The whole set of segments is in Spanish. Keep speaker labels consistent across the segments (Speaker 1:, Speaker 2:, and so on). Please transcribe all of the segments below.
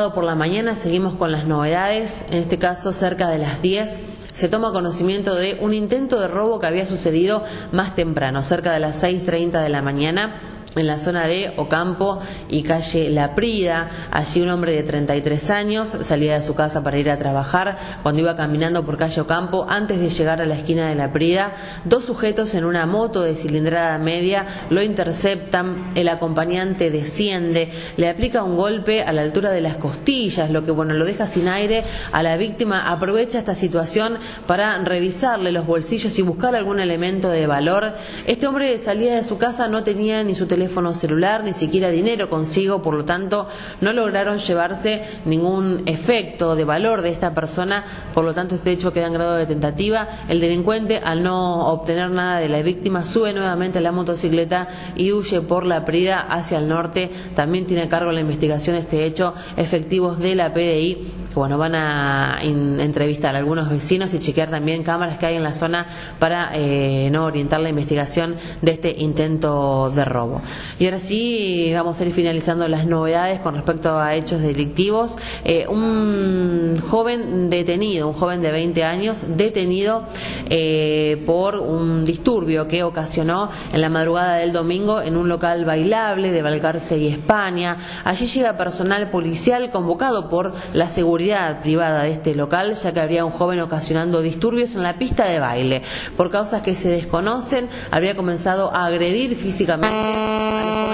Speaker 1: sábado por la mañana seguimos con las novedades. En este caso, cerca de las 10 se toma conocimiento de un intento de robo que había sucedido más temprano, cerca de las 6:30 de la mañana, en la zona de Ocampo y calle La Prida. Allí un hombre de 33 años salía de su casa para ir a trabajar. Cuando iba caminando por calle Ocampo, antes de llegar a la esquina de La Prida, dos sujetos en una moto de cilindrada media lo interceptan. El acompañante desciende, le aplica un golpe a la altura de las costillas, lo que lo deja sin aire a la víctima. Aprovecha esta situación para revisarle los bolsillos y buscar algún elemento de valor. Este hombre salía de su casa, no tenía ni su teléfono celular, ni siquiera dinero consigo, por lo tanto no lograron llevarse ningún efecto de valor de esta persona, por lo tanto este hecho queda en grado de tentativa. El delincuente, al no obtener nada de la víctima, sube nuevamente a la motocicleta y huye por La Prida hacia el norte. También tiene a cargo la investigación de este hecho efectivos de la PDI, que van a entrevistar a algunos vecinos y chequear también cámaras que hay en la zona para no orientar la investigación de este intento de robo. Y ahora sí vamos a ir finalizando las novedades con respecto a hechos delictivos. Un joven detenido, un joven de 20 años detenido por un disturbio que ocasionó en la madrugada del domingo en un local bailable de Balcarce y España. Allí llega personal policial convocado por la seguridad privada de este local, ya que habría un joven ocasionando disturbios en la pista de baile. Por causas que se desconocen, habría comenzado a agredir físicamente a los jóvenes que se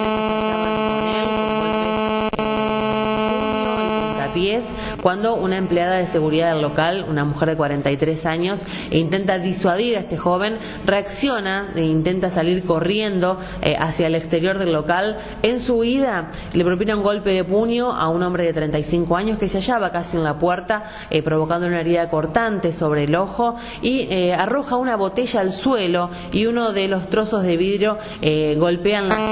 Speaker 1: llaman pies, cuando una empleada de seguridad del local, una mujer de 43 años, intenta disuadir a este joven, reacciona e intenta salir corriendo hacia el exterior del local. En su huida le propina un golpe de puño a un hombre de 35 años que se hallaba casi en la puerta, provocando una herida cortante sobre el ojo, y arroja una botella al suelo y uno de los trozos de vidrio golpean la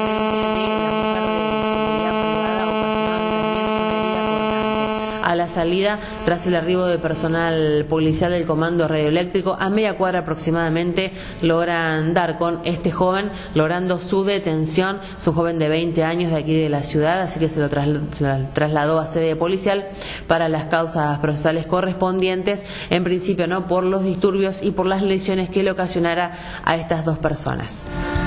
Speaker 1: a la salida. Tras el arribo de personal policial del Comando Radioeléctrico, a media cuadra aproximadamente, logran dar con este joven, logrando su detención. Es un joven de 20 años de aquí de la ciudad, así que se lo trasladó a sede policial para las causas procesales correspondientes, en principio por los disturbios y por las lesiones que le ocasionara a estas dos personas.